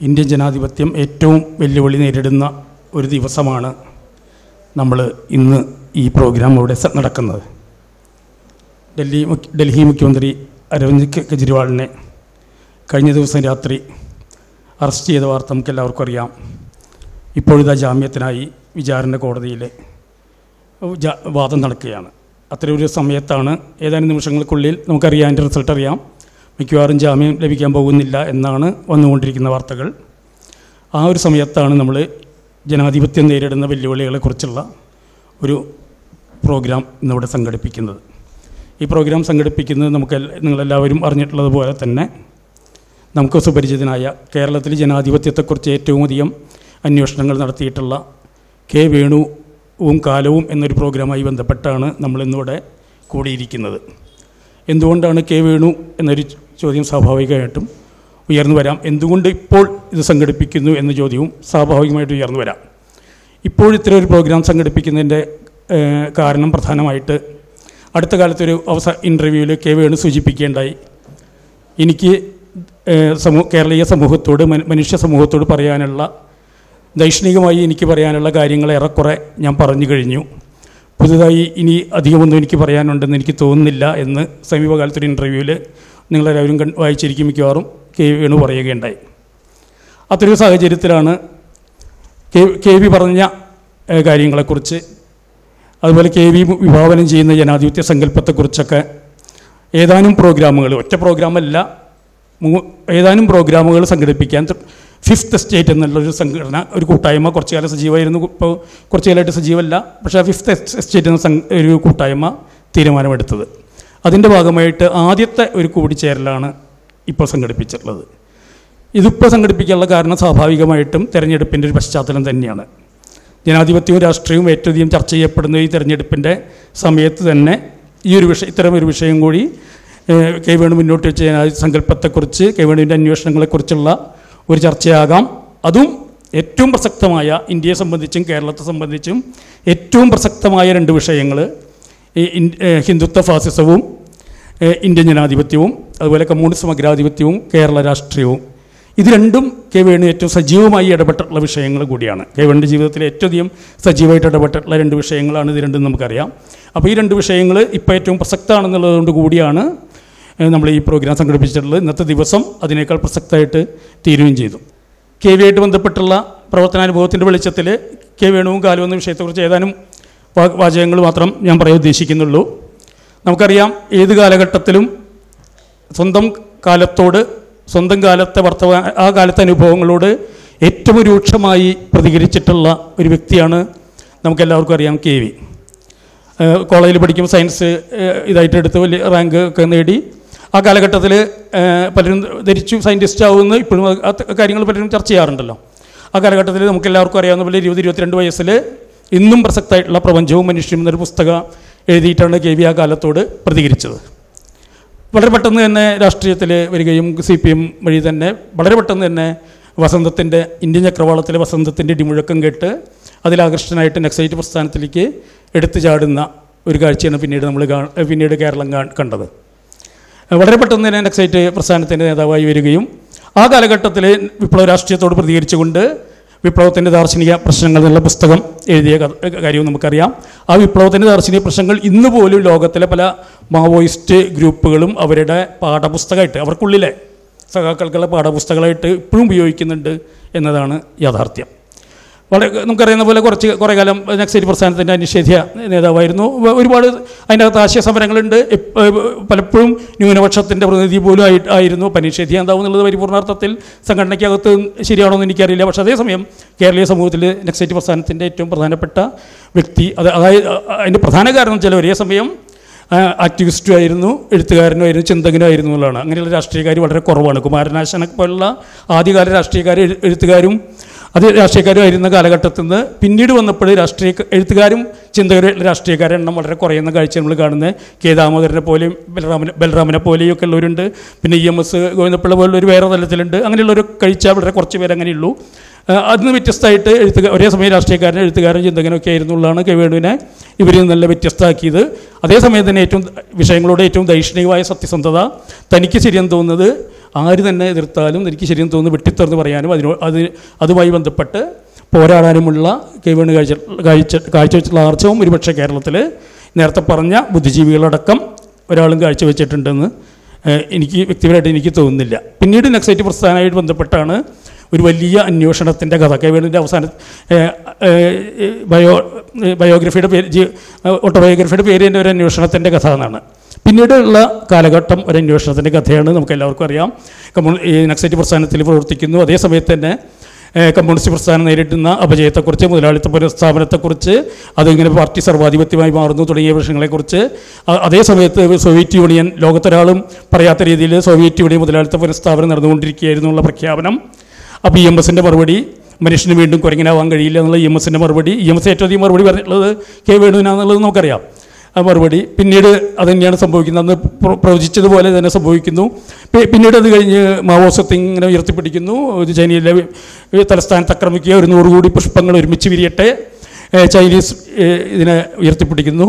Indian ജനാധിപത്യം ഏറ്റവും വെല്ലുവിളി നേരിടുന്ന ഒരു ദിവസമാണ് നമ്മൾ ഇന്ന് ഈ പ്രോഗ്രാം ഇവിടെ നടക്കുന്നത്. ഡൽഹി മുഖ്യമന്ത്രി അരവിന്ദ് കെജ്രിവാളിനെ കഴിഞ്ഞ ദിവസം രാത്രി അറസ്റ്റ് ചെയ്ത വാർത്ത നമുക്കെല്ലാവർക്കും അറിയാം. ഇപ്പോഴിതാ ജാമ്യത്തിനായി വിചാരണ കോടതിയിൽ വാദം നടക്കുകയാണ്. അത്തരം ഒരു സമയത്താണ്, ഏതാനും നിമിഷങ്ങൾക്കുള്ളിൽ നമുക്കറിയാം, അതിൻ്റെ റിസൾട്ട് അറിയാം, മിക്കവാറും ജാമ്യം ലഭിക്കാൻ പോകുന്നില്ല എന്നാണ് വന്നുകൊണ്ടിരിക്കുന്ന വാർത്തകൾ. ആ ഒരു സമയത്താണ് നമ്മൾ ജനാധിപത്യം നേരിടുന്ന വെല്ലുവിളികളെക്കുറിച്ചുള്ള ഒരു പ്രോഗ്രാം ഇന്നിവിടെ സംഘടിപ്പിക്കുന്നത്. ഈ പ്രോഗ്രാം സംഘടിപ്പിക്കുന്നത് നിങ്ങളെല്ലാവരും അറിഞ്ഞിട്ടുള്ളതുപോലെ തന്നെ നമുക്ക് സുപരിചിതനായ, കേരളത്തിൽ ജനാധിപത്യത്തെക്കുറിച്ച് ഏറ്റവും അധികം അന്വേഷണങ്ങൾ നടത്തിയിട്ടുള്ള കെ വേണുവും കാലവും എന്നൊരു പ്രോഗ്രാമായി ബന്ധപ്പെട്ടാണ് നമ്മളിന്നിവിടെ കൂടിയിരിക്കുന്നത്. എന്തുകൊണ്ടാണ് കെ വേണു എന്നൊരു ചോദ്യം സ്വാഭാവികമായിട്ടും ഉയർന്നു വരാം. എന്തുകൊണ്ട് ഇപ്പോൾ ഇത് സംഘടിപ്പിക്കുന്നു എന്ന ചോദ്യവും സ്വാഭാവികമായിട്ട് ഉയർന്നു വരാം. ഇപ്പോൾ ഇത്തരം ഒരു പ്രോഗ്രാം സംഘടിപ്പിക്കുന്നതിൻ്റെ കാരണം പ്രധാനമായിട്ട് അടുത്ത കാലത്തൊരു ഇൻ്റർവ്യൂവിൽ കെ വേണു സൂചിപ്പിക്കേണ്ടായി, എനിക്ക് കേരളീയ സമൂഹത്തോട്, മനുഷ്യ സമൂഹത്തോട് പറയാനുള്ള, ദൈക്ഷണികമായി എനിക്ക് പറയാനുള്ള കാര്യങ്ങൾ ഏറെക്കുറെ ഞാൻ പറഞ്ഞു കഴിഞ്ഞു, പുതുതായി ഇനി അധികമൊന്നും എനിക്ക് പറയാനുണ്ടെന്ന് എനിക്ക് തോന്നുന്നില്ല എന്ന് സമീപകാലത്തൊരു ഇൻ്റർവ്യൂവിൽ നിങ്ങളെല്ലാവരും വായിച്ചിരിക്കും മിക്കവാറും കെ വേണു പറയുകയുണ്ടായി. അത്തരൊരു സാഹചര്യത്തിലാണ് കെ വി പറഞ്ഞ കാര്യങ്ങളെക്കുറിച്ച്, അതുപോലെ കെ വി വിഭാവനം ചെയ്യുന്ന ജനാധിപത്യ സങ്കല്പത്തെക്കുറിച്ചൊക്കെ ഏതാനും പ്രോഗ്രാമുകൾ, ഒറ്റ പ്രോഗ്രാമല്ല, ഏതാനും പ്രോഗ്രാമുകൾ സംഘടിപ്പിക്കാൻ ഫിഫ്ത്ത് സ്റ്റേറ്റ് എന്നുള്ളൊരു സംഘടന, ഒരു കൂട്ടായ്മ കുറച്ചു കാലം സജീവമായിരുന്നു, ഇപ്പോൾ കുറച്ചു കാലമായിട്ട് സജീവമല്ല, പക്ഷേ ആ ഫിഫ്ത്ത് സ്റ്റേറ്റ് എന്ന ഒരു കൂട്ടായ്മ തീരുമാനമെടുത്തത്. അതിൻ്റെ ഭാഗമായിട്ട് ആദ്യത്തെ ഒരു കൂടിച്ചേരലാണ് ഇപ്പോൾ സംഘടിപ്പിച്ചിട്ടുള്ളത്. ഇതിപ്പോൾ സംഘടിപ്പിക്കാനുള്ള കാരണം സ്വാഭാവികമായിട്ടും തെരഞ്ഞെടുപ്പിൻ്റെ ഒരു പശ്ചാത്തലം തന്നെയാണ്. ജനാധിപത്യവും രാഷ്ട്രീയവും ഏറ്റവും അധികം ചർച്ച ചെയ്യപ്പെടുന്ന ഈ തെരഞ്ഞെടുപ്പിൻ്റെ സമയത്ത് തന്നെ ഈ ഒരു ഇത്തരമൊരു വിഷയം കൂടി കെ വേണു മുന്നോട്ട് വെച്ച സങ്കല്പത്തെക്കുറിച്ച്, കെ വേണുവിൻ്റെ അന്വേഷണങ്ങളെക്കുറിച്ചുള്ള ഒരു ചർച്ചയാകാം. അതും ഏറ്റവും പ്രസക്തമായ, ഇന്ത്യയെ സംബന്ധിച്ചും കേരളത്തെ സംബന്ധിച്ചും ഏറ്റവും പ്രസക്തമായ രണ്ട് വിഷയങ്ങൾ, ഹിന്ദുത്വ ഫാസിസവും ഇന്ത്യൻ ജനാധിപത്യവും, അതുപോലെ കമ്മ്യൂണിസ്റ്റ് സമഗ്രാധിപത്യവും കേരള രാഷ്ട്രീയവും. ഇത് രണ്ടും കെ വേണു ഏറ്റവും സജീവമായി ഇടപെട്ടിട്ടുള്ള വിഷയങ്ങൾ കൂടിയാണ്. കെ വേണുവിൻ്റെ ജീവിതത്തിൽ ഏറ്റവും അധികം സജീവമായിട്ട് ഇടപെട്ടിട്ടുള്ള രണ്ട് വിഷയങ്ങളാണ് ഇത് രണ്ടും നമുക്കറിയാം. അപ്പോൾ ഈ രണ്ട് വിഷയങ്ങൾ ഇപ്പോൾ ഏറ്റവും പ്രസക്തമാണെന്നുള്ളതുകൊണ്ട് കൂടിയാണ് നമ്മൾ ഈ പ്രോഗ്രാം സംഘടിപ്പിച്ചിട്ടുള്ളത്. ഇന്നത്തെ ദിവസം അതിനേക്കാൾ പ്രസക്തമായിട്ട് തീരുകയും ചെയ്തു. കെ വി ആയിട്ട് ബന്ധപ്പെട്ടുള്ള പ്രവർത്തനാനുഭവത്തിൻ്റെ വെളിച്ചത്തിൽ കെ വേണുവും കാലവും എന്ന വിഷയത്തെക്കുറിച്ച് ഏതാനും വാചകങ്ങൾ മാത്രം ഞാൻ പറയാൻ ഉദ്ദേശിക്കുന്നുള്ളൂ. നമുക്കറിയാം, ഏത് കാലഘട്ടത്തിലും സ്വന്തം കാലത്തെ ആ കാലത്തെ അനുഭവങ്ങളോട് ഏറ്റവും രൂക്ഷമായി പ്രതികരിച്ചിട്ടുള്ള ഒരു വ്യക്തിയാണ് നമുക്കെല്ലാവർക്കും അറിയാം കെ വി. കോളേജിൽ പഠിക്കുമ്പോൾ സയൻസ് ഇതായിട്ട് എടുത്ത് വലിയ റാങ്ക് ഒക്കെ നേടി. ആ കാലഘട്ടത്തിൽ പലരും ധരിച്ചു സയൻറ്റിസ്റ്റ് ആവുമെന്ന്. ഇപ്പോഴും ആ കാര്യങ്ങൾ പലരും ചർച്ച ചെയ്യാറുണ്ടല്ലോ. ആ കാലഘട്ടത്തിൽ നമുക്കെല്ലാവർക്കും അറിയാവുന്ന പോലെ 20-22 വയസ്സിൽ ഇന്നും പ്രസക്തമായിട്ടുള്ള പ്രപഞ്ചവും മനുഷ്യനും എന്നൊരു പുസ്തകം എഴുതിയിട്ടാണ് കെ വി ആ കാലത്തോട് പ്രതികരിച്ചത്. വളരെ പെട്ടെന്ന് തന്നെ രാഷ്ട്രീയത്തിൽ വരികയും CPM വഴി തന്നെ വളരെ പെട്ടെന്ന് തന്നെ ഇന്ത്യൻ ചക്രവാളത്തിലെ വസന്തത്തിൻ്റെ ഇടിമുഴക്കം കേട്ട് അതിലാകർഷ്ടനായിട്ട് നക്സലൈറ്റ് പ്രസ്ഥാനത്തിലേക്ക് എടുത്തു ചാടുന്ന ഒരു കാഴ്ചയാണ് പിന്നീട് കേരളം കണ്ടത്. വളരെ പെട്ടെന്ന് തന്നെ നക്സലൈറ്റ് പ്രസ്ഥാനത്തിൻ്റെ നേതാവായി വരികയും ആ കാലഘട്ടത്തിൽ വിപ്ലവ രാഷ്ട്രീയത്തോട് പ്രതികരിച്ചുകൊണ്ട് വിപ്ലവത്തിൻ്റെ ദാർശനിക പ്രശ്നങ്ങൾ എന്നുള്ള പുസ്തകം എഴുതിയ കാര്യവും നമുക്കറിയാം. ആ വിപ്ലവത്തിൻ്റെ ദാർശനിക പ്രശ്നങ്ങൾ ഇന്ന് പോലും ലോകത്തിലെ പല മാവോയിസ്റ്റ് ഗ്രൂപ്പുകളും അവരുടെ പാഠപുസ്തകമായിട്ട്, അവർക്കുള്ളിലെ സഖാക്കൾക്കുള്ള പാഠപുസ്തകമായിട്ട് ഇപ്പോഴും ഉപയോഗിക്കുന്നുണ്ട് എന്നതാണ് യാഥാർത്ഥ്യം. നമുക്കറിയുന്ന പോലെ കുറേ കാലം നക്സലൈറ്റ് പ്രസ്ഥാനത്തിൻ്റെ നിഷേധ്യ നേതാവായിരുന്നു. ഒരുപാട് അതിൻ്റെ അകത്ത് ആശയ സമരങ്ങളുണ്ട്. പലപ്പോഴും ന്യൂനപക്ഷത്തിൻ്റെ പ്രതിനിധി പോലും ആയിരുന്നു. നിഷേധ്യ നേതാവ് എന്നുള്ളത് പരിപൂർണാർത്ഥത്തിൽ സംഘടനയ്ക്കകത്ത് ശരിയാണോ എന്ന് എനിക്കറിയില്ല. പക്ഷേ അതേസമയം കേരളീയ സമൂഹത്തിൽ നക്സലൈറ്റ് പ്രസ്ഥാനത്തിൻ്റെ ഏറ്റവും പ്രധാനപ്പെട്ട വ്യക്തി, അതായത് അതിൻ്റെ പ്രധാന കാരണം വെച്ചാൽ ഒരേ സമയം ആക്ടിവിസ്റ്റും ആയിരുന്നു, എഴുത്തുകാരനും ആയിരുന്നു, ചിന്തകനും ആയിരുന്നു എന്നുള്ളതാണ്. അങ്ങനെയുള്ള രാഷ്ട്രീയക്കാർ വളരെ കുറവാണ്. കുമാരനാശനെ പോലുള്ള ആദ്യകാല രാഷ്ട്രീയക്കാർ, എഴുത്തുകാരും രാഷ്ട്രീയക്കാരും ആയിരുന്ന കാലഘട്ടത്തിൽ നിന്ന് പിന്നീട് വന്നപ്പോൾ എഴുത്തുകാരും ചിന്തകരും രാഷ്ട്രീയക്കാരുടെ എണ്ണം വളരെ കുറയുന്ന കാഴ്ച നമ്മൾ കാണുന്നത്. കെ ദാമോദരനെ പോലെയും ബലറാമനെ പോലെയും ഒക്കെ ഉള്ളവരുണ്ട്. പിന്നെ EMS ഗോവിന്ദപ്പിള്ള പോലുള്ളൊരു വേറെ തലത്തിലുണ്ട്. അങ്ങനെയുള്ളൊരു കാഴ്ച വളരെ കുറച്ച് പേര് അങ്ങനെയുള്ളൂ. അതിന് വ്യത്യസ്തമായിട്ട് ഒരേ സമയം രാഷ്ട്രീയക്കാരനും എഴുത്തുകാരനും ചിന്തകനൊക്കെ ആയിരുന്നുള്ളതാണ് കെ വേണുവിനെ ഇവരിൽ നല്ല വ്യത്യസ്തമാക്കിയത്. അതേസമയം തന്നെ വിഷയങ്ങളോട് ഏറ്റവും ദൈക്ഷണികമായ സത്യസന്ധത, തനിക്ക് ശരിയെന്ന് തോന്നുന്നത് ആര് തന്നെ എതിർത്താലും എനിക്ക് ശരിയെന്ന് തോന്നുന്നു വെട്ടിത്തുറന്ന് പറയാനും അതുമായി ബന്ധപ്പെട്ട് പോരാടാനുമുള്ള കെ വേണു കാഴ്ചവെച്ചുള്ള ആർജവം ഒരുപക്ഷെ കേരളത്തിൽ നേരത്തെ പറഞ്ഞ ബുദ്ധിജീവികളടക്കം ഒരാളും കാഴ്ചവെച്ചിട്ടുണ്ടെന്ന് എനിക്ക് വ്യക്തിപരമായിട്ട് എനിക്ക് തോന്നുന്നില്ല. പിന്നീട് നക്സലൈറ്റ് പ്രസ്ഥാനമായിട്ട് ബന്ധപ്പെട്ടാണ് ഒരു വലിയ അന്വേഷണത്തിൻ്റെ കഥ. കെ വേണുവിൻ്റെ അവസാന ബയോഗ്രഫിയുടെ പേര് ഓട്ടോബയോഗ്രഫിയുടെ പേര് തന്നെ ഒരു അന്വേഷണത്തിൻ്റെ കഥ എന്നാണ്. പിന്നീടുള്ള കാലഘട്ടം ഒരു അന്വേഷണത്തിൻ്റെ കഥയാണ്, നമുക്ക് എല്ലാവർക്കും അറിയാം. ഈ നക്സലൈറ്റ് പ്രസ്ഥാനത്തിൽ പ്രവർത്തിക്കുന്നു. അതേസമയത്ത് തന്നെ കമ്മ്യൂണിസ്റ്റ് പ്രസ്ഥാനം നേരിടുന്ന അപജയത്തെക്കുറിച്ച്, മുതലാളിത്ത പുനഃസ്ഥാപനത്തെക്കുറിച്ച്, അതിങ്ങനെ പാർട്ടി സർവാധിപത്യമായി മാറുന്നു തുടങ്ങിയ വിഷയങ്ങളെക്കുറിച്ച്, അതേസമയത്ത് സോവിയറ്റ് യൂണിയൻ, ലോകത്തൊരാളും പറയാത്ത രീതിയിൽ സോവിയറ്റ് യൂണിയൻ മുതലാളിത്ത പുനഃസ്ഥാപനം നടന്നുകൊണ്ടിരിക്കുകയായിരുന്നു എന്നുള്ള പ്രഖ്യാപനം. അപ്പോൾ EMSൻ്റെ മറുപടി, മനുഷ്യന് വീണ്ടും കുരങ്ങനാവാൻ കഴിയില്ല എന്നുള്ള EMSൻ്റെ മറുപടി. EMS ഏറ്റവും അധികം മറുപടി പറഞ്ഞിട്ടുള്ളത് കെ വേണുവിനാണെന്നുള്ളത് നമുക്കറിയാം. ആ മറുപടി പിന്നീട് അതുതന്നെയാണ് സംഭവിക്കുന്നത്. അന്ന് പ്രവചിച്ചതുപോലെ തന്നെ സംഭവിക്കുന്നു. പിന്നീട് അത് കഴിഞ്ഞ് മാവോസത്തെ ഇങ്ങനെ ഉയർത്തിപ്പിടിക്കുന്നു. ചൈനയിലെ തലസ്ഥാനത്ത് ആക്രമിക്കുക, 100 കോടി പുഷ്പങ്ങൾ ഒരുമിച്ച് വിരിയട്ടെ, ചൈനീസ് ഇതിനെ ഉയർത്തിപ്പിടിക്കുന്നു.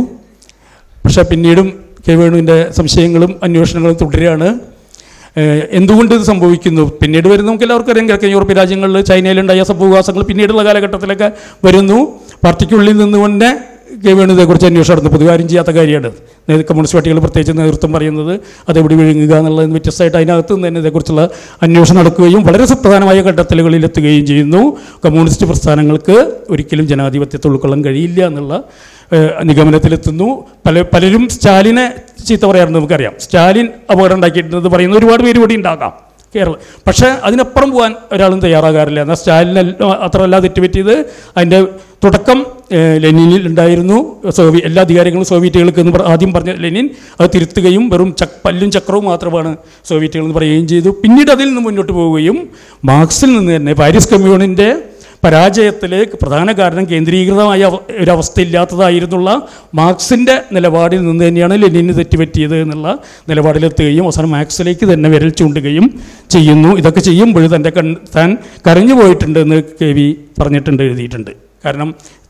പക്ഷേ പിന്നീടും കെ വേണുവിൻ്റെ സംശയങ്ങളും അന്വേഷണങ്ങളും തുടരുകയാണ്. എന്തുകൊണ്ട് ഇത് സംഭവിക്കുന്നു? പിന്നീട് വരുന്ന നമുക്ക് എല്ലാവർക്കും അറിയാം, കിഴക്കൻ യൂറോപ്യൻ രാജ്യങ്ങളിൽ ചൈനയിലുണ്ടായ സംഭവവികാസങ്ങൾ പിന്നീടുള്ള കാലഘട്ടത്തിലൊക്കെ വരുന്നു. പാർട്ടിക്കുള്ളിൽ നിന്നുകൊണ്ട് കെ വേണു ഇതേക്കുറിച്ച് അന്വേഷണം നടന്നു. പൊതുവെ ആരും ചെയ്യാത്ത കാര്യമാണ്. കമ്മ്യൂണിസ്റ്റ് പാർട്ടികൾ പ്രത്യേകിച്ച് നേതൃത്വം പറയുന്നത് അതെവിടെ വിഴുങ്ങുക എന്നുള്ളതിന് വ്യത്യസ്തമായിട്ട് അതിനകത്ത് നിന്ന് തന്നെ ഇതേക്കുറിച്ചുള്ള അന്വേഷണം നടക്കുകയും വളരെ സുപ്രധാനമായ കണ്ടെത്തലുകളിൽ എത്തുകയും ചെയ്യുന്നു. കമ്മ്യൂണിസ്റ്റ് പ്രസ്ഥാനങ്ങൾക്ക് ഒരിക്കലും ജനാധിപത്യത്തെ ഉൾക്കൊള്ളാൻ കഴിയില്ല എന്നുള്ള നിഗമനത്തിലെത്തുന്നു. പലരും സ്റ്റാലിനെ ചീത്ത പറയാറുണ്ട്, നമുക്കറിയാം. സ്റ്റാലിൻ അപകടം ഉണ്ടാക്കിയിട്ടുണ്ടെന്ന് പറയുന്ന ഒരുപാട് പേര് കൂടി ഉണ്ടാകാം കേരളം. പക്ഷേ അതിനപ്പുറം പോകാൻ ഒരാളും തയ്യാറാകാറില്ല. എന്നാൽ സ്റ്റാലിന് അത്രയല്ല തെറ്റുപറ്റിയത്. അതിൻ്റെ തുടക്കം ലെനിനിൽ ഉണ്ടായിരുന്നു. എല്ലാ അധികാരങ്ങളും സോവിയറ്റുകൾക്ക് എന്ന് ആദ്യം പറഞ്ഞ ലെനിൻ അത് തിരുത്തുകയും വെറും പല്ലും ചക്രവും മാത്രമാണ് സോവിയറ്റുകൾ എന്ന് പറയുകയും ചെയ്തു. പിന്നീട് അതിൽ നിന്ന് മുന്നോട്ട് പോവുകയും മാർക്സിൽ നിന്ന് തന്നെ പാരീസ് കമ്മ്യൂണിൻ്റെ പരാജയത്തിൽ പ്രധാന കാരണം കേന്ദ്രീകൃതമായ ഒരവസ്ഥയില്ലാത്തതായിരുന്നുള്ള മാർക്സിൻ്റെ നിലപാടിൽ നിന്ന് തന്നെയാണ് ലെനിന് തെറ്റുപറ്റിയത് എന്നുള്ള നിലപാടിലെത്തുകയും അവസാനം മാർക്സിലേക്ക് തന്നെ വിരൽ ചൂണ്ടുകയും ചെയ്യുന്നു. ഇതൊക്കെ ചെയ്യുമ്പോൾ താൻ കരഞ്ഞു പോയിട്ടുണ്ട് എന്ന് KV പറഞ്ഞിട്ടുണ്ട്, എഴുതിയിട്ടുണ്ട്. കാരണം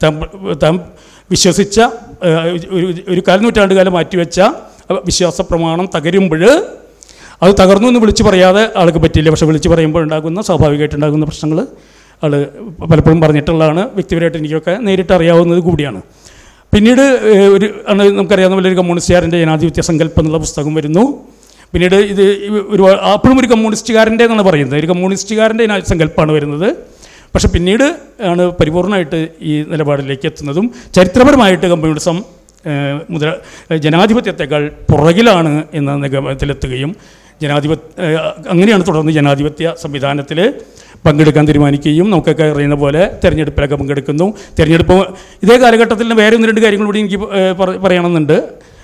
താൻ വിശ്വസിച്ച ഒരു കാൽനൂറ്റാണ്ട് കാലം മാറ്റിവെച്ച വിശ്വാസ പ്രമാണം തകരുമ്പോൾ അത് തകർന്നു എന്ന് വിളിച്ച് പറയാതെ ആൾക്ക് പറ്റില്ല. പക്ഷെ വിളിച്ച് പറയുമ്പോൾ സ്വാഭാവികമായിട്ടുണ്ടാകുന്ന പ്രശ്നങ്ങൾ ആൾ പലപ്പോഴും പറഞ്ഞിട്ടുള്ളതാണ്. വ്യക്തിപരമായിട്ട് എനിക്കൊക്കെ നേരിട്ട് അറിയാവുന്നത് കൂടിയാണ്. പിന്നീട് നമുക്കറിയാവുന്ന പോലെ ഒരു കമ്മ്യൂണിസ്റ്റുകാരൻ്റെ ജനാധിപത്യ സങ്കല്പം എന്നുള്ള പുസ്തകം വരുന്നു. പിന്നീട് ഇത് അപ്പോഴും ഒരു കമ്മ്യൂണിസ്റ്റുകാരൻ്റെ എന്നാണ് പറയുന്നത്, ഒരു കമ്മ്യൂണിസ്റ്റുകാരൻ്റെ സങ്കല്പമാണ് വരുന്നത്. പക്ഷെ പിന്നീട് ആണ് പരിപൂർണമായിട്ട് ഈ നിലപാടിലേക്ക് എത്തുന്നതും. ചരിത്രപരമായിട്ട് കമ്മ്യൂണിസം ജനാധിപത്യത്തെക്കാൾ പുറകിലാണ് എന്ന നിഗമനത്തിലെത്തുകയും അങ്ങനെയാണ് തുടർന്ന് ജനാധിപത്യ സംവിധാനത്തിൽ പങ്കെടുക്കാൻ തീരുമാനിക്കുകയും നമുക്കൊക്കെ അറിയുന്ന പോലെ തിരഞ്ഞെടുപ്പിലൊക്കെ പങ്കെടുക്കുന്നു. തിരഞ്ഞെടുപ്പ് ഇതേ കാലഘട്ടത്തിൽ വേറെ 1-2 കാര്യങ്ങൾ കൂടി എനിക്ക് പറയണമെന്നുണ്ട്.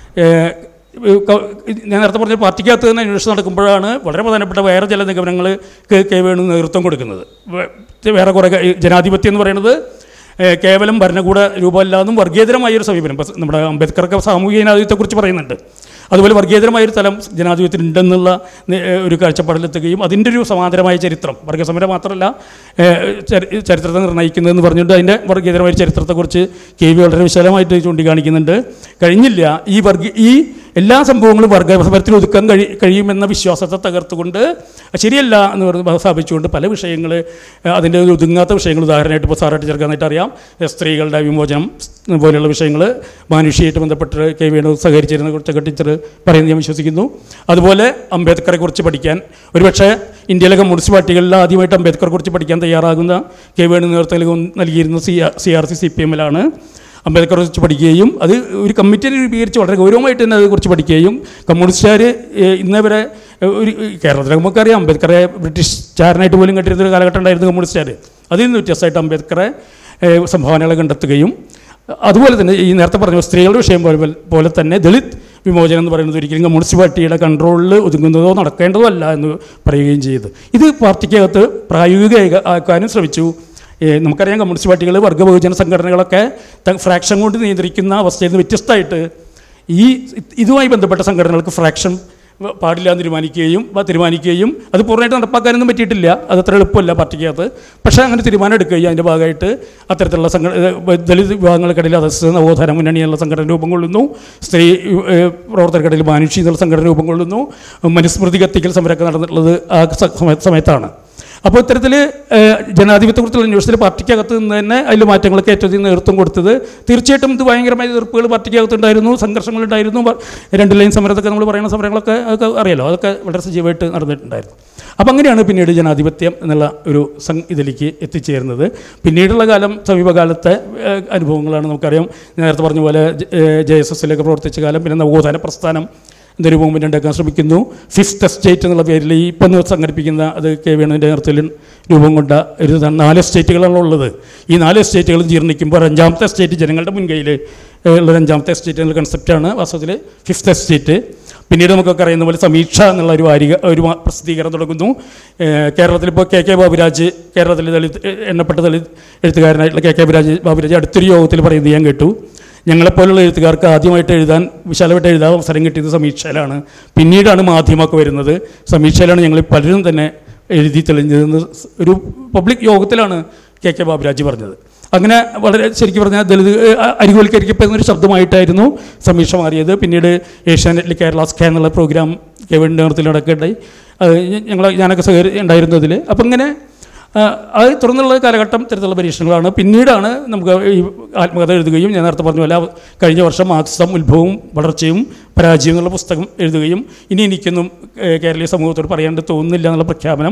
ഞാൻ നേരത്തെ പറഞ്ഞ പാർട്ടിക്കകത്ത് തന്നെ അന്വേഷണം നടക്കുമ്പോഴാണ് വളരെ പ്രധാനപ്പെട്ട വേറെ ചില നിഗമനങ്ങൾ കെ വേണു നേതൃത്വം കൊടുക്കുന്നത്. വേറെ കുറേ ജനാധിപത്യം എന്ന് പറയുന്നത് കേവലം ഭരണകൂട രൂപമല്ലാന്നും വർഗീയതരമായൊരു സമീപനം. ഇപ്പം നമ്മുടെ അംബേദ്കർക്ക് സാമൂഹിക ജനാധിപത്യത്തെക്കുറിച്ച് പറയുന്നുണ്ട്. അതുപോലെ വർഗീയതരമായൊരു തലം ജനാധിപത്യത്തിലുണ്ടെന്നുള്ള ഒരു കാഴ്ചപ്പാടിലെത്തുകയും അതിൻ്റെ ഒരു സമാന്തരമായ ചരിത്രം, വർഗസമരം മാത്രമല്ല ചരിത്രത്തെ നിർണ്ണയിക്കുന്നതെന്ന് പറഞ്ഞുകൊണ്ട് അതിൻ്റെ വർഗീയതരമായ ചരിത്രത്തെക്കുറിച്ച് KV വളരെ വിശാലമായിട്ട് ചൂണ്ടിക്കാണിക്കുന്നുണ്ട്. കഴിഞ്ഞില്ല ഈ എല്ലാ സംഭവങ്ങളും വർഗസമരത്തിൽ ഒതുക്കാൻ കഴിയുമെന്ന വിശ്വാസത്തെ തകർത്തുകൊണ്ട് ശരിയല്ല എന്ന് പറഞ്ഞ് സ്ഥാപിച്ചുകൊണ്ട് പല വിഷയങ്ങൾ അതിൻ്റെ ഒതുങ്ങാത്ത വിഷയങ്ങൾ, ഉദാഹരണമായിട്ട് ഇപ്പോൾ സാറായിട്ട് ചേർക്കാനായിട്ട് അറിയാം, സ്ത്രീകളുടെ വിമോചനം പോലെയുള്ള വിഷയങ്ങൾ മാനുഷികമായിട്ട് ബന്ധപ്പെട്ട് KV സഹകരിച്ചിരുന്ന കുറിച്ചൊക്കെ ടീച്ചർ പറയുന്നത് ഞാൻ വിശ്വസിക്കുന്നു. അതുപോലെ അംബേദ്കറെക്കുറിച്ച് പഠിക്കാൻ ഒരുപക്ഷെ ഇന്ത്യയിലെ കമ്മ്യൂണിസ്റ്റ് പാർട്ടികളിൽ ആദ്യമായിട്ട് അംബേദ്കറെക്കുറിച്ച് പഠിക്കാൻ തയ്യാറാകുന്ന KV നേതൃത്വം നൽകിയിരുന്ന CRC CPM-ലാണ് അംബേദ്കറെക്കുറിച്ച് പഠിക്കുകയും അത് ഒരു കമ്മിറ്റി രൂപീകരിച്ച് വളരെ ഗൗരവമായിട്ട് തന്നെ അതേക്കുറിച്ച് പഠിക്കുകയും കമ്മ്യൂണിസ്റ്റുകാർ ഇന്നവരെ ഒരു കേരളത്തിൽ നമുക്കറിയാം അംബേദ്കറെ ബ്രിട്ടീഷുകാരനായിട്ട് പോലും കണ്ടിരുന്നൊരു കാലഘട്ടം ഉണ്ടായിരുന്നു കമ്മ്യൂണിസ്റ്റുകാർ. അതിൽ നിന്ന് വ്യത്യസ്തമായിട്ട് അംബേദ്കറെ സംഭാവനകളെ കണ്ടെത്തുകയും അതുപോലെ തന്നെ ഈ നേരത്തെ പറഞ്ഞ സ്ത്രീകളുടെ വിഷയം പോലെ തന്നെ ദളിത് വിമോചനം എന്ന് പറയുന്നത് ഒരിക്കലും കമ്മ്യൂണിസ്റ്റ് പാർട്ടിയുടെ കൺട്രോളിൽ ഒതുങ്ങുന്നതോ നടക്കേണ്ടതോ അല്ല എന്ന് പറയുകയും ചെയ്തു. ഇത് പാർട്ടിക്കകത്ത് പ്രായോഗികമാക്കാനും ശ്രമിച്ചു. നമുക്കറിയാം കമ്മ്യൂണിസ്റ്റ് പാർട്ടികൾ വർഗ്ഗബഹുജന സംഘടനകളൊക്കെ ഫ്രാക്ഷൻ കൊണ്ട് നിയന്ത്രിക്കുന്ന അവസ്ഥയിൽ നിന്ന് വ്യത്യസ്തമായിട്ട് ഇതുമായി ബന്ധപ്പെട്ട സംഘടനകൾക്ക് ഫ്രാക്ഷൻ പാടില്ല എന്ന് തീരുമാനിക്കുകയും അത് പൂർണ്ണമായിട്ട് നടപ്പാക്കാനൊന്നും പറ്റിയിട്ടില്ല. അത് അത്ര എളുപ്പമല്ല പാർട്ടിക്കകത്ത്. പക്ഷേ അങ്ങനെ തീരുമാനം എടുക്കുകയും അതിൻ്റെ ഭാഗമായിട്ട് അത്തരത്തിലുള്ള ദളിത് വിഭാഗങ്ങൾക്കിടയിൽ അധസ്ഥിത നവോത്ഥാന മുന്നണി എന്നുള്ള സംഘടന രൂപം കൊള്ളുന്നു. സ്ത്രീ പ്രവർത്തകർക്കിടയിൽ മാനുഷി എന്നുള്ള സംഘടന രൂപം കൊള്ളുന്നു. മനുസ്മൃതി കത്തിക്കൽ സമരമൊക്കെ നടന്നിട്ടുള്ളത് ആ സമയത്താണ്. അപ്പോൾ ഇത്തരത്തിൽ ജനാധിപത്യക്കുറിച്ചുള്ള അന്വേഷണത്തിൽ പാർട്ടിക്കകത്ത് നിന്ന് തന്നെ അതിൽ മാറ്റങ്ങളൊക്കെ ഏറ്റവും നേതൃത്വം കൊടുത്തത് തീർച്ചയായിട്ടും ഇത് ഭയങ്കരമായ എതിർപ്പുകൾ പാർട്ടിക്കകത്തുണ്ടായിരുന്നു, സംഘർഷങ്ങളുണ്ടായിരുന്നു. 2 ലൈൻ സമരത്തൊക്കെ നമ്മൾ പറയുന്ന സമരങ്ങളൊക്കെ അതൊക്കെ അറിയാലോ, അതൊക്കെ വളരെ സജീവമായിട്ട് നടന്നിട്ടുണ്ടായിരുന്നു. അപ്പോൾ അങ്ങനെയാണ് പിന്നീട് ജനാധിപത്യം എന്നുള്ള ഒരു ഇതിലേക്ക് എത്തിച്ചേരുന്നത്. പിന്നീടുള്ള കാലം സമീപകാലത്തെ അനുഭവങ്ങളാണ്. നമുക്കറിയാം, നേരത്തെ പറഞ്ഞ പോലെ JSSലൊക്കെ പ്രവർത്തിച്ച കാലം, പിന്നെ നവോത്ഥാന പ്രസ്ഥാനം എന്തൊരു മൂവ്മെൻ്റ് ഉണ്ടാക്കാൻ ശ്രമിക്കുന്നു. 5th എസ്റ്റേറ്റ് എന്നുള്ള പേരിൽ ഈ ഇപ്പം സംഘടിപ്പിക്കുന്ന അത് കെ വേണുവിൻ്റെ നേതൃത്വത്തിൽ രൂപം കൊണ്ട ഒരു 4 എസ്റ്റേറ്റുകളാണ് ഉള്ളത്. ഈ 4 എസ്റ്റേറ്റുകളും ജീർണിക്കുമ്പോൾ 5ാമത്തെ എസ്റ്റേറ്റ് ജനങ്ങളുടെ മുൻകൈയിൽ ഉള്ള 5ാമത്തെ എസ്റ്റേറ്റ് എന്നുള്ള കൺസെപ്റ്റാണ് വാസ്തവത്തിൽ 5th എസ്റ്റേറ്റ്. പിന്നീട് നമുക്കൊക്കെ അറിയുന്ന പോലെ സമീക്ഷ എന്നുള്ള ഒരു പ്രസിദ്ധീകരണം തുടങ്ങുന്നു. കേരളത്തിലിപ്പോൾ KK ബാബുരാജ്, കേരളത്തിൽ എണ്ണപ്പെട്ട ദളിത് എഴുത്തുകാരനായിട്ടുള്ള KK ബാബുരാജ് അടുത്തൊരു യോഗത്തിൽ പറയുന്നത് ഞാൻ കേട്ടു, ഞങ്ങളെപ്പോലുള്ള എഴുത്തുകാർക്ക് ആദ്യമായിട്ട് വിശാലമായിട്ട് എഴുതാൻ അവസരം കിട്ടിയത് സമീക്ഷയിലാണ്. പിന്നീടാണ് മാധ്യമമൊക്കെ വരുന്നത്. സമീക്ഷയിലാണ് ഞങ്ങൾ പലരും തന്നെ എഴുതി തെളിഞ്ഞതെന്ന് ഒരു പബ്ലിക് യോഗത്തിലാണ് KK ബാബുരാജ് പറഞ്ഞത്. അങ്ങനെ വളരെ ശരിക്കും പറഞ്ഞാൽ ദളിത് അരികോൽക്കരിക്കപ്പെടുന്നൊരു ശബ്ദമായിട്ടായിരുന്നു സമീക്ഷ മാറിയത്. പിന്നീട് ഏഷ്യാനെറ്റിൽ കേരള സ്കാൻ എന്നുള്ള പ്രോഗ്രാം കെവിൻ്റെ നേതൃത്വത്തിൽ നടക്കുകയുണ്ടായി. ഞാനൊക്കെ ഉണ്ടായിരുന്നതിൽ. അപ്പം ഇങ്ങനെ അത് തുറന്നുള്ള കാലഘട്ടം തരത്തിലുള്ള പരീക്ഷണങ്ങളാണ്. പിന്നീടാണ് നമുക്ക് ഈ ആത്മകഥ എഴുതുകയും ഞാൻ നേരത്തെ പറഞ്ഞ പോലെ കഴിഞ്ഞ വർഷം മാർക്സിസം ഉത്ഭവവും വളർച്ചയും പരാജയം എന്നുള്ള പുസ്തകം എഴുതുകയും ഇനി എനിക്കൊന്നും കേരളീയ സമൂഹത്തോട് പറയാണ്ട് തോന്നുന്നില്ല എന്നുള്ള പ്രഖ്യാപനം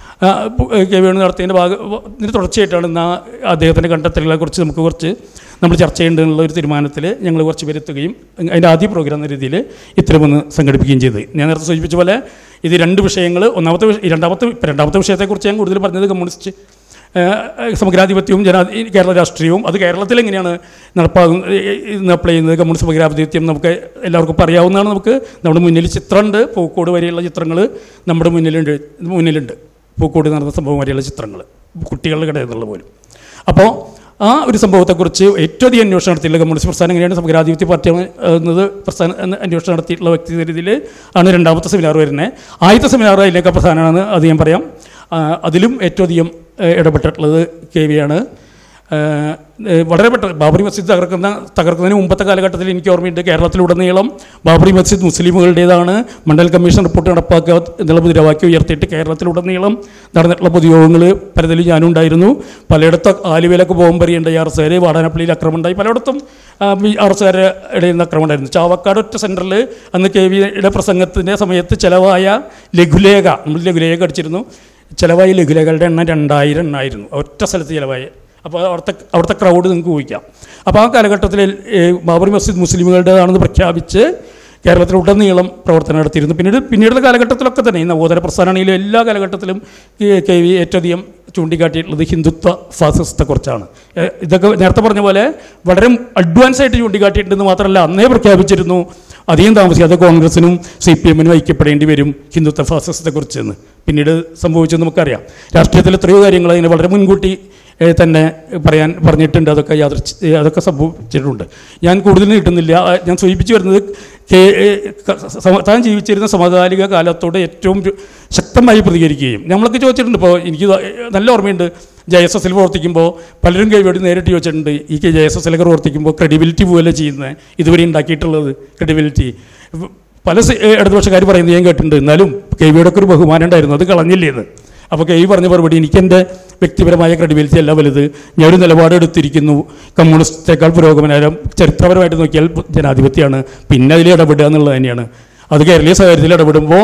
കെ വേണു നടത്തിയതിൻ്റെ ഇതിന് തുടർച്ചയായിട്ടാണ് അദ്ദേഹത്തിൻ്റെ കണ്ടെത്തലുകളെക്കുറിച്ച് നമ്മൾ ചർച്ച ചെയ്യേണ്ടതെന്നുള്ള ഒരു തീരുമാനത്തിൽ ഞങ്ങൾ കുറച്ച് പേരെത്തുകയും അതിൻ്റെ ആദ്യ പ്രോഗ്രാം എന്ന രീതിയിൽ ഇത്തരമൊന്ന് സംഘടിപ്പിക്കുകയും ചെയ്ത്. ഞാൻ നേരത്തെ സൂചിപ്പിച്ച പോലെ ഇത് 2 വിഷയങ്ങൾ. രണ്ടാമത്തെ വിഷയത്തെക്കുറിച്ച് ഞാൻ കൂടുതൽ പറഞ്ഞത് കമ്മ്യൂണിസ്റ്റ് സമഗ്രാധിപത്യവും കേരള രാഷ്ട്രീയവും അത് കേരളത്തിൽ എങ്ങനെയാണ് അപ്ലൈ ചെയ്യുന്നത്. കമ്മ്യൂണിസ്റ്റ് സമഗ്രാധിപത്യം നമുക്ക് എല്ലാവർക്കും പറയാവുന്നതാണ്. നമ്മുടെ മുന്നിൽ ചിത്രമുണ്ട്, പൂക്കോട് വരെയുള്ള ചിത്രങ്ങൾ നമ്മുടെ മുന്നിലുണ്ട്. പൂക്കോട് നടന്ന സംഭവം വരെയുള്ള ചിത്രങ്ങൾ കുട്ടികളുടെ കടയിൽ നിന്നുള്ള പോലും. അപ്പോൾ ആ ഒരു സംഭവത്തെക്കുറിച്ച് ഏറ്റവും അധികം അന്വേഷണം നടത്തിയിട്ടുള്ള കമ്മ്യൂണിസ്റ്റ് പ്രസ്ഥാനം എങ്ങനെയാണ് സമഗ്രാധിപത്യ പാർട്ടി എന്നത് അന്വേഷണം നടത്തിയിട്ടുള്ള വ്യക്തി രീതിയിൽ ആണ് 2ാമത്തെ സെമിനാർ വരുന്നത്. ആദ്യത്തെ സെമിനാർ അതിലേക്ക് പ്രധാനമാണ്, അത് ഞാൻ പറയാം. അതിലും ഏറ്റവും അധികം ഇടപെട്ടിട്ടുള്ളത് KV ആണ്. വളരെ പെട്ടെന്ന് ബാബറി മസ്ജിദ് തകർക്കുന്നതിന് മുമ്പത്തെ കാലഘട്ടത്തിൽ എനിക്ക് ഓർമ്മയുണ്ട്, കേരളത്തിലുടനീളം ബാബറി മസ്ജിദ് മുസ്ലിമുകളുടേതാണ്, മണ്ഡൽ കമ്മീഷൻ റിപ്പോർട്ട് നടപ്പാക്കുക എന്നുള്ള മുദ്രാവാക്യം ഉയർത്തിയിട്ട് കേരളത്തിലുടനീളം നടന്നിട്ടുള്ള പൊതുയോഗങ്ങൾ പലതിലും ഞാനും ഉണ്ടായിരുന്നു. പലയിടത്തും ആലുവയിലൊക്കെ ബോംബെറിയുണ്ടായി, RSകാർ വാടാനപ്പള്ളിയിൽ ആക്രമണം ഉണ്ടായി, പലയിടത്തും RSകാരുടെ ഇടയിൽ നിന്ന് ആക്രമണം ഉണ്ടായിരുന്നു. ചാവക്കാട് ഒറ്റ സെൻറ്ററിൽ അന്ന് KVയുടെ പ്രസംഗത്തിൻ്റെ സമയത്ത് ചിലവായ ലഘുലേഖ, നമ്മൾ ലഘുലേഖ അടിച്ചിരുന്നു, ചിലവായ ലഘുലേഖകളുടെ എണ്ണം 2000 എണ്ണമായിരുന്നു ഒറ്റ സ്ഥലത്ത് ചിലവായ. അപ്പോൾ അവിടുത്തെ ക്രൗഡ് നിങ്ങൾക്ക് ഊഹിക്കാം. അപ്പോൾ ആ കാലഘട്ടത്തിൽ ബാബറി മസ്ജിദ് മുസ്ലിമുകളുടേതാണെന്ന് പ്രഖ്യാപിച്ച് കേരളത്തിലുടനീളം പ്രവർത്തനം നടത്തിയിരുന്നു. പിന്നീടുള്ള കാലഘട്ടത്തിലൊക്കെ തന്നെ ഈ നവോത്ഥാന പ്രസ്ഥാനമാണെങ്കിലും എല്ലാ കാലഘട്ടത്തിലും KV ഏറ്റവും അധികം ചൂണ്ടിക്കാട്ടിയിട്ടുള്ളത് ഹിന്ദുത്വ ഫാസിസത്തെക്കുറിച്ചാണ്. ഇതൊക്കെ നേരത്തെ പറഞ്ഞ പോലെ വളരെ അഡ്വാൻസ് ആയിട്ട് ചൂണ്ടിക്കാട്ടിയിട്ടുണ്ടെന്ന് മാത്രമല്ല, അന്നേ പ്രഖ്യാപിച്ചിരുന്നു അധികം താമസിക്കാതെ കോൺഗ്രസിനും CPM-നും ഐക്യപ്പെടേണ്ടി വരും ഹിന്ദുത്വ ഫാസിസത്തെക്കുറിച്ചെന്ന്. പിന്നീട് സംഭവിച്ചത് നമുക്കറിയാം. രാഷ്ട്രീയത്തിൽ എത്രയോ കാര്യങ്ങൾ അതിനെ വളരെ മുൻകൂട്ടി തന്നെ പറഞ്ഞിട്ടുണ്ട്. അതൊക്കെ സംഭവിച്ചിട്ടുണ്ട്. ഞാൻ കൂടുതൽ നീട്ടുന്നില്ല. ഞാൻ സൂചിപ്പിച്ചു വരുന്നത് താൻ ജീവിച്ചിരുന്ന സമകാലിക കാലത്തോട് ഏറ്റവും ശക്തമായി പ്രതികരിക്കുകയും നമ്മളൊക്കെ ചോദിച്ചിട്ടുണ്ട്. ഇപ്പോൾ എനിക്ക് നല്ല ഓർമ്മയുണ്ട്, JSSൽ പ്രവർത്തിക്കുമ്പോൾ പലരും KVയോട് നേരിട്ട് ചോദിച്ചിട്ടുണ്ട്, ഈ JSSലൊക്കെ പ്രവർത്തിക്കുമ്പോൾ ക്രെഡിബിലിറ്റി പോലെ ചെയ്യുന്നത് ഇതുവരെ ഉണ്ടാക്കിയിട്ടുള്ളത് ക്രെഡിബിലിറ്റി പല ഇടതുപക്ഷക്കാർ പറയുന്നത് ഞാൻ കേട്ടിട്ടുണ്ട്. എന്നാലും KVയോടൊക്കെ ഒരു ബഹുമാനം ഉണ്ടായിരുന്നു, അത് കളഞ്ഞില്ലേന്ന്. അപ്പോൾ KV പറഞ്ഞ മറുപടി, എനിക്കെൻ്റെ വ്യക്തിപരമായ ക്രെഡിബിലിറ്റി അല്ല വലുത്, ഞാനൊരു നിലപാടെടുത്തിരിക്കുന്നു, കമ്മ്യൂണിസ്റ്റേക്കാൾ പുരോഗമനം ചരിത്രപരമായിട്ട് നോക്കിയാൽ ജനാധിപത്യമാണ്, പിന്നെ അതിൽ ഇടപെടുക എന്നുള്ളത് തന്നെയാണ്. അത് കേരളീയ സാഹചര്യത്തിൽ ഇടപെടുമ്പോൾ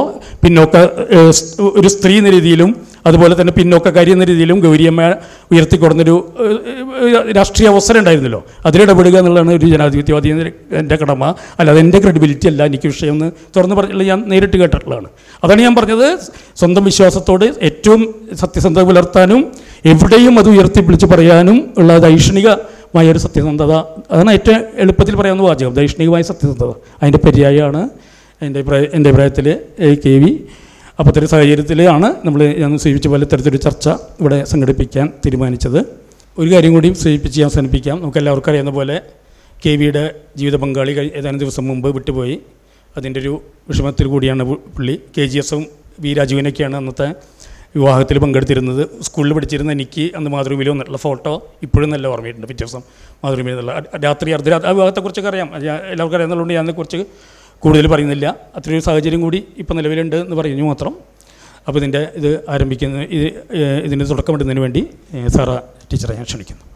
ഒരു സ്ത്രീ എന്ന രീതിയിലും അതുപോലെ തന്നെ പിന്നോക്കക്കാരി എന്ന രീതിയിലും ഗൗരിയമ്മ ഉയർത്തിക്കൊടുന്നൊരു രാഷ്ട്രീയ അവസരം ഉണ്ടായിരുന്നല്ലോ, അതിലിടപെടുക എന്നുള്ളതാണ് ഒരു ജനാധിപത്യവാദി എൻ്റെ കടമ. അല്ലാതെ എൻ്റെ ക്രെഡിബിലിറ്റി അല്ല എനിക്ക് വിഷയം എന്ന് തുറന്ന് പറഞ്ഞുള്ള ഞാൻ നേരിട്ട് കേട്ടിട്ടുള്ളതാണ്. അതാണ് ഞാൻ പറഞ്ഞത്, സ്വന്തം വിശ്വാസത്തോട് ഏറ്റവും സത്യസന്ധത പുലർത്താനും എവിടെയും അത് ഉയർത്തിപ്പിടിച്ച് പറയാനും ഉള്ള ദൈക്ഷണികമായൊരു സത്യസന്ധത, അതാണ് ഏറ്റവും എളുപ്പത്തിൽ പറയാവുന്ന വാചകം, ദൈക്ഷണികമായ സത്യസന്ധത. അതിൻ്റെ പര്യായമാണ് എൻ്റെ അഭിപ്രായത്തിൽ KV. അപ്പോൾ ഇത്തരം സാഹചര്യത്തിലാണ് ഞാൻ സൂചിപ്പിച്ച പോലെ ഇത്തരത്തിലൊരു ചർച്ച ഇവിടെ സംഘടിപ്പിക്കാൻ തീരുമാനിച്ചത്. ഒരു കാര്യം കൂടി സൂചിപ്പിച്ച് അവസാനിപ്പിക്കാം. നമുക്കെല്ലാവർക്കും അറിയുന്ന പോലെ KVയുടെ ജീവിത പങ്കാളി ഏതാനും ദിവസം മുമ്പ് വിട്ടുപോയി. അതിൻ്റെ ഒരു വിഷമത്തിൽ കൂടിയാണ് പുള്ളി. KGSഉം വി രാജുവിനൊക്കെയാണ് അന്നത്തെ വിവാഹത്തിൽ പങ്കെടുത്തിരുന്നത്. സ്കൂളിൽ പഠിച്ചിരുന്ന എനിക്ക് അന്ന് മാതൃഭൂമിയിൽ വന്നിട്ടുള്ള ഫോട്ടോ ഇപ്പോഴും നല്ല ഓർമ്മയുണ്ട്. പിറ്റേ ദിവസം മാതൃഭൂമിയിൽ നിന്നുള്ള രാത്രി അർദ്ധരാത്രി ആ വിവാഹത്തെക്കുറിച്ചൊക്കെ അറിയാം, എല്ലാവർക്കും അറിയാമെന്നുള്ളതുകൊണ്ട് ഞാൻ അതിനെക്കുറിച്ച് കൂടുതൽ പറയുന്നില്ല. അത്രയൊരു സാഹചര്യം കൂടി ഇപ്പോൾ നിലവിലുണ്ട് എന്ന് പറഞ്ഞു മാത്രം. അപ്പോൾ ഇതിൻ്റെ ഇത് ആരംഭിക്കുന്ന ഇതിന് തുടക്കമിടുന്നതിന് വേണ്ടി സാറ ടീച്ചറെ ഞാൻ ക്ഷണിക്കുന്നു.